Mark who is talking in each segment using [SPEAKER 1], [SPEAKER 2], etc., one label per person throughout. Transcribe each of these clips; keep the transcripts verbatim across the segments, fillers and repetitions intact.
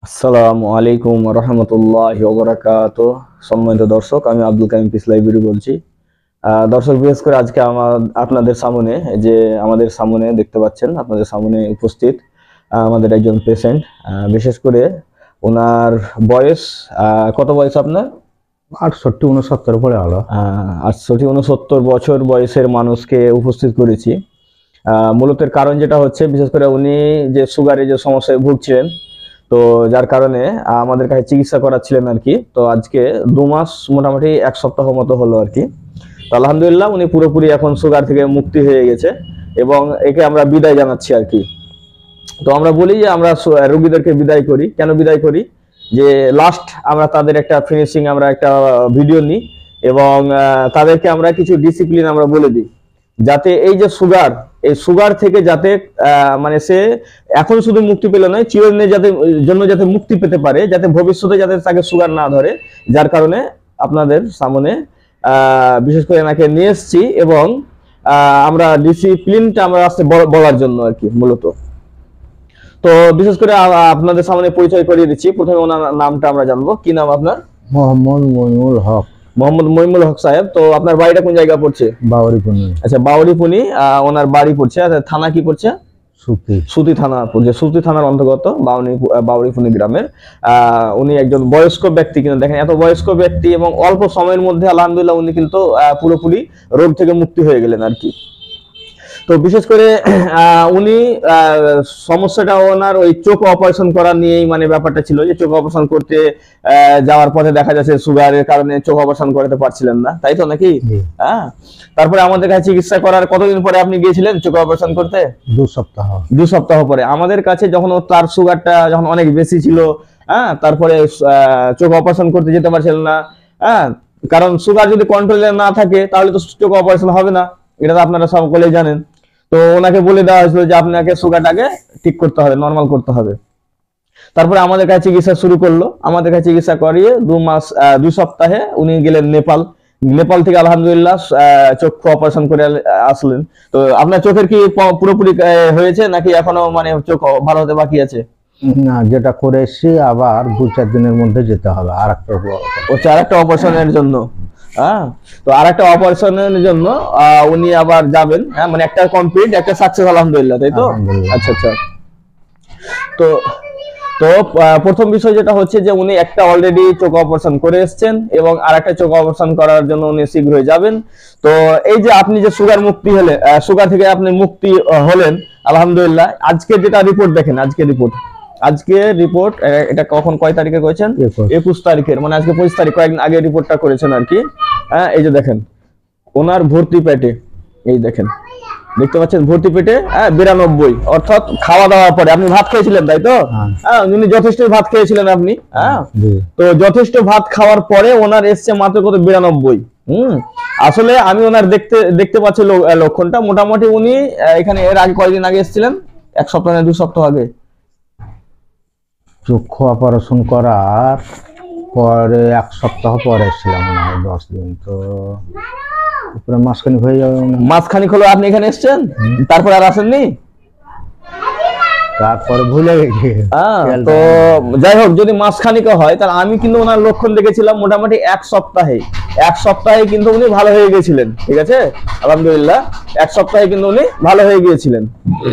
[SPEAKER 1] আসসালামু আলাইকুম রহমতুল্লাহি ওয়া বারাকাতুহু। সম্মানিত দর্শক, আমি আব্দুল কাইম পিস লাইব্রেরি বলছি। আহ, দর্শক, বিশেষ করে আজকে আমার আপনাদের সামনে যে আমাদের সামনে দেখতে পাচ্ছেন, আপনাদের সামনে উপস্থিত আহ, আমাদের একজন পেশেন্ট। বিশেষ করে ওনার বয়স আহ, কত বয়স আপনার?
[SPEAKER 2] আটষট্টি উনসত্তর পরে হলো।
[SPEAKER 1] আটষট্টি উনসত্তর বছর বয়সের মানুষকে উপস্থিত করেছি। আহ, মূলত এর কারণ যেটা হচ্ছে, বিশেষ করে উনি যে সুগারের যে সমস্যায় ভুগছিলেন, তো যার কারণে আমাদের কাছে চিকিৎসা করাচ্ছিলেন আর কি। তো আজকে দু মাস মোটামুটি এক সপ্তাহ মতো হলো আর কি। তো আলহামদুলিল্লাহ উনি পুরোপুরি এখন সুগার থেকে মুক্তি হয়ে গেছে এবং একে আমরা বিদায় জানাচ্ছি আর কি। তো আমরা বলি যে আমরা রোগীদেরকে বিদায় করি, কেন বিদায় করি, যে লাস্ট আমরা তাদের একটা ফিনিশিং আমরা একটা ভিডিও নিই এবং তাদেরকে আমরা কিছু ডিসিপ্লিন আমরা বলে দিই, যাতে এই যে সুগার, এই সুগার থেকে যাতে মানে সে এখন শুধু মুক্তি পেলে নয়, চিরদিনের যাতে জন্য যাতে মুক্তি পেতে পারে, যাতে ভবিষ্যতে যাতে তাকে সুগার না ধরে। যার কারণে আপনাদের সামনে আহ বিশেষ করে এনাকে নিয়ে এসেছি এবং আহ আমরা ডিসিপ্লিনটা আমরা আসতে বলার জন্য আর কি মূলত। তো বিশেষ করে আপনাদের সামনে পরিচয় করিয়ে দিচ্ছি। প্রথমে ওনার নামটা আমরা জানবো। কি নাম আপনার?
[SPEAKER 2] মোহাম্মদ মইনুল হক।
[SPEAKER 1] মোহাম্মদ মইনুল হক সাহেব। তো আপনার বাড়িটা কোন জায়গা পড়ছে?
[SPEAKER 2] বাউরিপুনি।
[SPEAKER 1] আচ্ছা, বাউরিপুনি ওনার বাড়ি পড়ছে। আচ্ছা, থানা কি পড়ছে?
[SPEAKER 2] সুতি।
[SPEAKER 1] সুতি থানা পড়ছে। সুতি থানার অন্তর্গত বাউরিপুনি গ্রামের আহ উনি একজন বয়স্ক ব্যক্তি। কিন্তু দেখেন, এত বয়স্ক ব্যক্তি এবং অল্প সময়ের মধ্যে আলহামদুলিল্লাহ উনি কিন্তু পুরোপুরি রোগ থেকে মুক্তি হয়ে গেলেন আর কি। তো বিশেষ করে উনি সমস্যাটা ওনার ওই চোখ অপারেশন করা নিয়েই মানে ব্যাপারটা ছিল, যে চোখ অপারেশন করতে যাওয়ার পথে দেখা যাচ্ছে সুগারের কারণে চোখ অপারেশন করতে পারছিলেন না, তাই তো নাকি? হ্যাঁ। তারপরে আমাদের কাছে চিকিৎসা করার কতদিন পরে আপনি গিয়েছিলেন চোখ অপারেশন করতে?
[SPEAKER 2] দু সপ্তাহ।
[SPEAKER 1] দু সপ্তাহ পরে আমাদের কাছে যখন তার সুগারটা যখন অনেক বেশি ছিল, হ্যাঁ, তারপরে চোখ অপারেশন করতে যেতে পারছিলেন না। হ্যাঁ, কারণ সুগার যদি কন্ট্রোলে না থাকে তাহলে তো চোখ অপারেশন হবে না, এটা তো আপনারা সকলেই জানেন। তো ওনাকে বলে দেওয়া হয়েছিল যে আপনাকে সুগারটাকে ঠিক করতে হবে, নর্মাল করতে হবে। তারপরে আমাদের কাছে চিকিৎসা শুরু করলো। আমাদের কাছে চিকিৎসা করিয়ে দু মাস দুই সপ্তাহে উনি গেলেন নেপাল। নেপাল থেকে আলহামদুলিল্লাহ চক্ষু অপারেশন করে আসলেন। তো আপনার চোখের কি পুরোপুরি হয়েছে নাকি এখনো মানে চোখ ভালো হতে বাকি আছে?
[SPEAKER 2] না, যেটা করে এসছি আবার দু চার দিনের মধ্যে যেতে হবে আর একটা
[SPEAKER 1] ও চার একটা অপারেশনের জন্য। হ্যাঁ, তো আর একটা অপারেশনের জন্য উনি আবার যাবেন। হ্যাঁ, মানে একটা কমপ্লিট, একটা সাকসেস আলহামদুলিল্লাহ, তাই তো? আচ্ছা আচ্ছা। তো তো প্রথম বিষয় যেটা হচ্ছে যে উনি একটা অলরেডি চোখ অপারেশন করে এসেছেন এবং আর একটা চোখ অপারেশন করার জন্য উনি শীঘ্রই যাবেন। তো এই যে আপনি যে সুগার মুক্তি হলে, সুগার থেকে আপনি মুক্তি হলেন আলহামদুলিল্লাহ, আজকে যেটা রিপোর্ট দেখেন, আজকে রিপোর্ট আজকে রিপোর্ট এটা কখন কয় তারিখে করেছেন? একুশ তারিখের, মানে আজকে পঁচিশ তারিখ, কয়েকদিন আগে রিপোর্টটা করেছেন আর কি। হ্যাঁ, এই যে দেখেন ওনার ভর্তি পেটে, এই দেখেন দেখতে পাচ্ছেন ভর্তি পেটে হ্যাঁ বিরানব্বই, অর্থাৎ খাওয়া দাওয়ার পরে আপনি ভাত খেয়েছিলেন তাই তো? হ্যাঁ, উনি যথেষ্ট ভাত খেয়েছিলেন আপনি। হ্যাঁ, তো যথেষ্ট ভাত খাওয়ার পরে ওনার এসছে মাত্র কত? বিরানব্বই। হম আসলে আমি ওনার দেখতে দেখতে পাচ্ছি লক্ষণটা মোটামুটি উনি এখানে এর আগে কয়েকদিন আগে এসেছিলেন? এক সপ্তাহ না দু সপ্তাহ আগে
[SPEAKER 2] চক্ষু অপারেশন করার পরে এক সপ্তাহ পরে ছিলাম না, দশ দিন। তো উপরে মাসখানিক হয়ে যাবে।
[SPEAKER 1] মাসখানিক হলো আপনি এখানে এসেছেন, তারপর আর আসেননি?
[SPEAKER 2] তারপরে ভুলে গেছি।
[SPEAKER 1] তো যাই হোক, যদি মাসখানিক হয় তাহলে আমি কিন্তু ওনার লক্ষণ দেখেছিলাম মোটামুটি এক সপ্তাহে। এক সপ্তাহে কিন্তু উনি ভালো হয়ে গেছিলেন, ঠিক আছে আলহামদুলিল্লাহ, এক সপ্তাহে কিন্তু উনি ভালো হয়ে গিয়েছিলেন।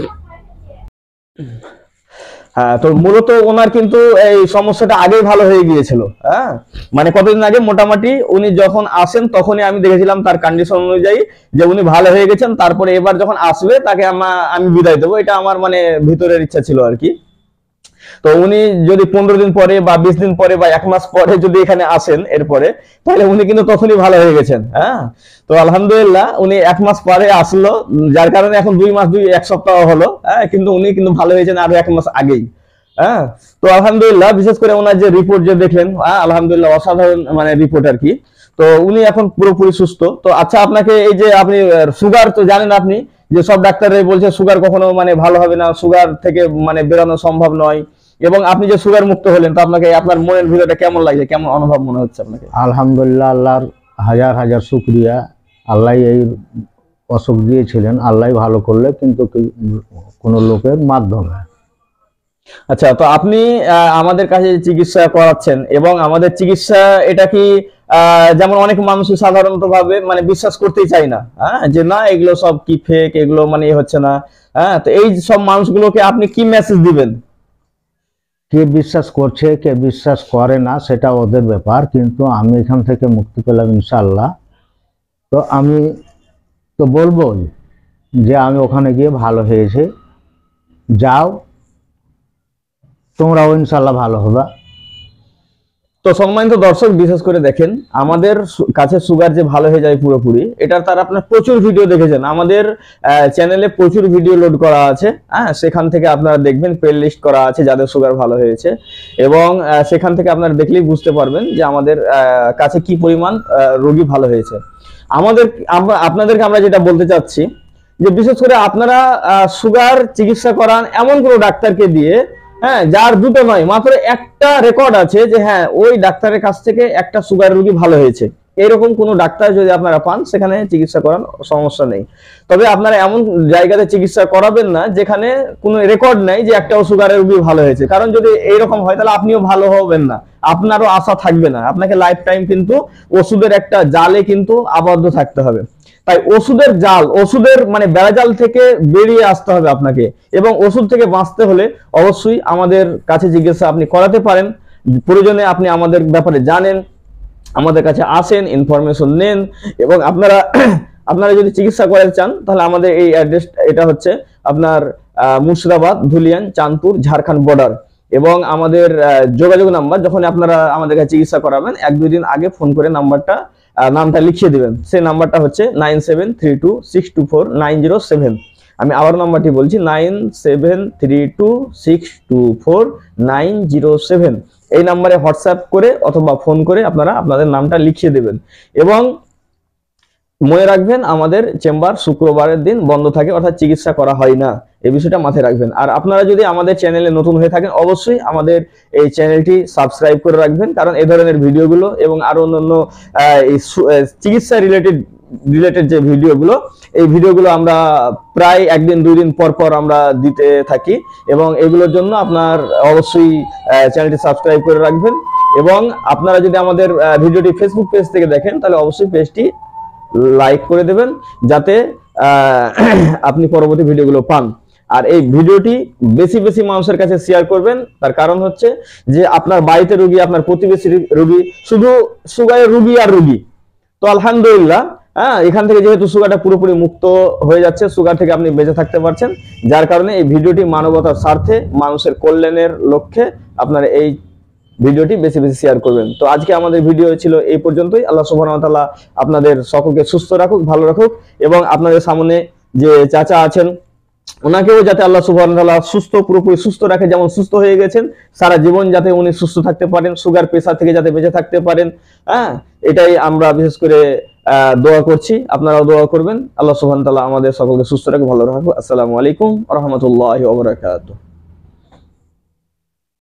[SPEAKER 1] হ্যাঁ, তো মূলত ওনার কিন্তু এই সমস্যাটা আগেই ভালো হয়ে গিয়েছিল। হ্যাঁ, মানে কতদিন আগে মোটামুটি উনি যখন আসেন তখনই আমি দেখেছিলাম তার কন্ডিশন অনুযায়ী যে উনি ভালো হয়ে গেছেন। তারপরে এবার যখন আসবে তাকে আমি বিদায় দেবো, এটা আমার মানে ভিতরের ইচ্ছা ছিল আর কি। তো উনি যদি পনেরো দিন পরে বা বিশ দিন পরে বা এক মাস পরে যদি এখানে আসেন এরপরে, তাহলে উনি কিন্তু তখনই ভালো হয়ে গেছেন। হ্যাঁ, তো আলহামদুলিল্লাহ উনি এক মাস পরে আসলো, যার কারণে এখন দুই মাস দুই এক সপ্তাহ হলো। হ্যাঁ, কিন্তু উনি কিন্তু ভালো হয়েছেন আরো এক মাস আগেই। হ্যাঁ, তো আলহামদুলিল্লাহ বিশেষ করে ওনার যে রিপোর্ট যে দেখলেন, আলহামদুলিল্লাহ অসাধারণ মানে রিপোর্ট আর কি। তো উনি এখন পুরোপুরি সুস্থ। তো আচ্ছা, আপনাকে এই যে আপনি সুগার তো জানেন আপনি যে সব ডাক্তাররাই বলছে সুগার কখনো মানে ভালো হবে না, সুগার থেকে মানে বেরোনো সম্ভব নয়, এবং আপনি যে সুগার মুক্ত হলেন, তো আপনাকে আপনার মনের ভিতরটা কেমন লাগছে, কেমন অনুভব মনে হচ্ছে আপনাকে?
[SPEAKER 2] আলহামদুলিল্লাহ, আল্লাহর হাজার হাজার শুকরিয়া। আল্লাহ এই অসুখ দিয়েছিলেন, আল্লাহ ভালো করলে, কিন্তু কোনো লোকের মাধ্যমে।
[SPEAKER 1] আচ্ছা, তো আপনি আহ, আমাদের কাছে চিকিৎসা করাচ্ছেন এবং আমাদের চিকিৎসা এটা কি আহ, যেমন অনেক মানুষ সাধারণত ভাবে মানে বিশ্বাস করতেই চায় না, হ্যাঁ, যে না এগুলো সব কি ফেক, এগুলো মানে এ হচ্ছে না, হ্যাঁ, তো এই সব মানুষগুলোকে আপনি কি মেসেজ দিবেন?
[SPEAKER 2] কে বিশ্বাস করছে কে বিশ্বাস করে না সেটা ওদের ব্যাপার, কিন্তু আমি এখান থেকে মুক্তি পেলাম ইনশাল্লাহ। তো আমি তো বলবোই যে আমি ওখানে গিয়ে ভালো হয়েছে, যাও তোমরাও ইনশাল্লাহ ভালো হবে।
[SPEAKER 1] তো সম্মানিত দর্শক, বিশেষ করে দেখেন আমাদের সু- কাছে সুগার যে ভালো হয়ে যায় পুরোপুরি, এটা তার আপনার প্রচুর ভিডিও দেখেছেন, আমাদের চ্যানেলে প্রচুর ভিডিও লোড করা আছে, হ্যাঁ, সেখান থেকে আপনারা দেখবেন প্লে লিস্ট করা আছে যাদের সুগার ভালো হয়েছে, এবং আহ, সেখান থেকে আপনারা দেখলেই বুঝতে পারবেন যে আমাদের আহ, কাছে কি পরিমাণ আহ, রোগী ভালো হয়েছে। আমাদের আমরা- আপনাদেরকে আমরা যেটা বলতে চাচ্ছি যে বিশেষ করে আপনারা সুগার চিকিৎসা করান এমন কোনো ডাক্তারকে দিয়ে, হ্যাঁ, যার দুটো নয় মাত্র একটা রেকর্ড আছে যে হ্যাঁ ওই ডাক্তারের কাছ থেকে একটা সুগার রোগী ভালো হয়েছে, এরকম কোনো ডাক্তার যদি আপনারা পান সেখানে চিকিৎসা করান, সমস্যা নেই। তবে আপনারা এমন জায়গাতে চিকিৎসা করাবেন না যেখানে কোনো রেকর্ড নেই যে একটাও সুগারের রোগী ভালো হয়েছে, কারণ যদি এইরকম হয় তাহলে আপনিও ভালো হবেন না, আপনারও আশা থাকবে না, আপনাকে লাইফ টাইম কিন্তু ওষুধের একটা জালে কিন্তু আবদ্ধ থাকতে হবে। তাই ওষুধের জাল, ওষুধের মানে বেড়াজাল থেকে বেরিয়ে আসতে হবে আপনাকে, এবং ওষুধ থেকে বাঁচতে হলে অবশ্যই আমাদের কাছে চিকিৎসা আপনি করাতে পারেন। প্রয়োজনে আপনি আমাদের ব্যাপারে জানেন, আমাদের কাছে আসেন, ইনফরমেশন নেন, এবং আপনারা আপনারা যদি চিকিৎসা করাতে চান তাহলে আমাদের এই অ্যাড্রেস, এটা হচ্ছে আপনার আহ, মুর্শিদাবাদ, ধুলিয়ান, চাঁদপুর, ঝাড়খণ্ড বর্ডার। এবং আমাদের আহ, যোগাযোগ নাম্বার, যখন আপনারা আমাদের কাছে চিকিৎসা করাবেন এক দুই দিন আগে ফোন করে নাম্বারটা আহ, নামটা লিখিয়ে দিবেন, সেই নাম্বারটা হচ্ছে nine seven three two six two four nine zero seven. আমি আবার নাম্বারটি বলছি, nine seven three two six two four nine zero seven. এই নাম্বারে হোয়াটসঅ্যাপ করে অথবা ফোন করে আপনারা আপনাদের নামটা লিখিয়ে দেবেন। এবং মনে রাখবেন আমাদের চেম্বার শুক্রবারের দিন বন্ধ থাকে, অর্থাৎ চিকিৎসা করা হয় না, এই বিষয়টা মাথায় রাখবেন। আর আপনারা যদি আমাদের চ্যানেলে নতুন হয়ে থাকেন অবশ্যই আমাদের এই চ্যানেলটি সাবস্ক্রাইব করে রাখবেন, কারণ এই ধরনের ভিডিওগুলো এবং আরো অন্যান্য আহ, এই সু- আহ, চিকিৎসা রিলেটেড রিলেটেড যে ভিডিওগুলো, এই ভিডিওগুলো আমরা প্রায় একদিন দুই দিন পর পর আমরা দিতে থাকি, এবং এগুলোর জন্য আপনার অবশ্যই চ্যানেলটি সাবস্ক্রাইব করে রাখবেন। এবং আপনারা যদি আমাদের আহ, ভিডিওটি ফেসবুক পেজ থেকে দেখেন তাহলে অবশ্যই পেজটি লাইক করে দেবেন, যাতে আহ, আপনি পরবর্তী ভিডিওগুলো পান। আর এই ভিডিওটি বেশি বেশি মানুষের কাছে শেয়ার করবেন, তার কারণ হচ্ছে যে আপনার বাড়িতে রোগী, আপনার প্রতিবেশী রোগী শুধু সুগারের রোগী আর রোগী, তো আলহামদুলিল্লাহ, হ্যাঁ, এখান থেকে যেহেতু সুগারটা পুরোপুরি মুক্ত হয়ে যাচ্ছে, সুগার থেকে আপনি বেঁচে থাকতে পারছেন, যার কারণে এই ভিডিওটি মানবতার স্বার্থে মানুষের কল্যাণের লক্ষ্যে আপনার এই ভিডিওটি বেশি বেশি শেয়ার করবেন। তো আজকে আমাদের ভিডিও ছিল এই পর্যন্তই। আল্লাহ সুবহানাহু ওয়া তাআলা আপনাদের সকলকে সুস্থ রাখুক, ভালো রাখুক, এবং আপনাদের সামনে যে চাচা আছেন ওনাকেও যাতে আল্লাহ সুবহানাহু ওয়া তাআলা সুস্থ, পুরোপুরি সুস্থ রাখে, যেমন সুস্থ হয়ে গেছেন সারা জীবন যাতে উনি সুস্থ থাকতে পারেন, সুগার প্রেসার থেকে যাতে বেঁচে থাকতে পারেন, হ্যাঁ, এটাই আমরা বিশেষ করে আহ দোয়া করছি, আপনারাও দোয়া করবেন। আল্লাহ সুবহানাহু ওয়া তাআলা আমাদের সকলকে সুস্থ রাখুক, ভালো রাখুক। আসসালামু আলাইকুম ওয়া রাহমাতুল্লাহি ওয়া বারাকাতুহু।